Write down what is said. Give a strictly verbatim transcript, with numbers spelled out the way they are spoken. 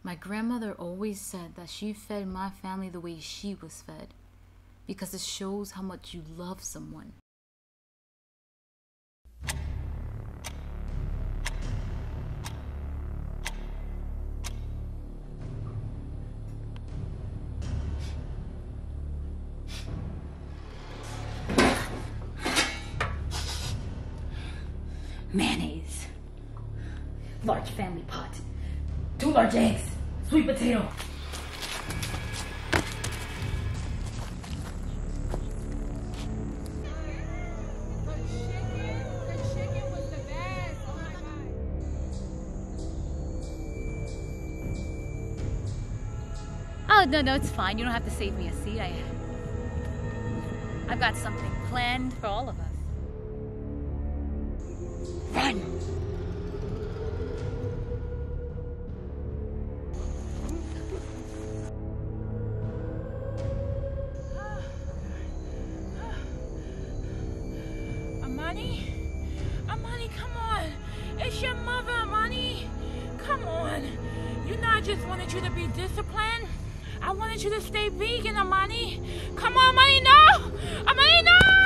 My grandmother always said that she fed my family the way she was fed, because it shows how much you love someone. Mayonnaise. Large family pot. Two large eggs. Sweet potato. Oh, no, no, it's fine. You don't have to save me a seat. I, I've got something planned for all of us. Run! Amani? Amani, come on. It's your mother, Amani. Come on. You know I just wanted you to be disciplined. I wanted you to stay vegan, Amani. Come on, Amani, no! Amani, no!